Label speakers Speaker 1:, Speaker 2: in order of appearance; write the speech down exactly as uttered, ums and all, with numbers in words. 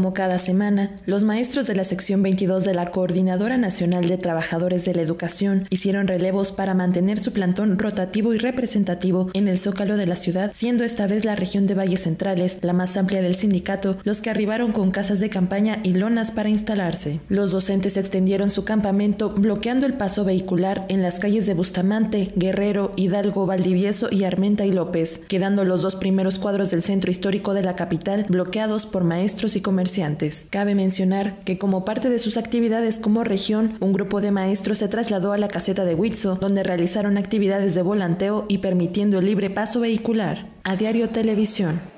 Speaker 1: Como cada semana, los maestros de la sección veintidós de la Coordinadora Nacional de Trabajadores de la Educación hicieron relevos para mantener su plantón rotativo y representativo en el Zócalo de la ciudad, siendo esta vez la región de Valles Centrales, la más amplia del sindicato, los que arribaron con casas de campaña y lonas para instalarse. Los docentes extendieron su campamento bloqueando el paso vehicular en las calles de Bustamante, Guerrero, Hidalgo, Valdivieso y Armenta y López, quedando los dos primeros cuadros del centro histórico de la capital bloqueados por maestros y comerciantes. Cabe mencionar que como parte de sus actividades como región, un grupo de maestros se trasladó a la caseta de Huitzo, donde realizaron actividades de volanteo y permitiendo el libre paso vehicular. A Diario Televisión.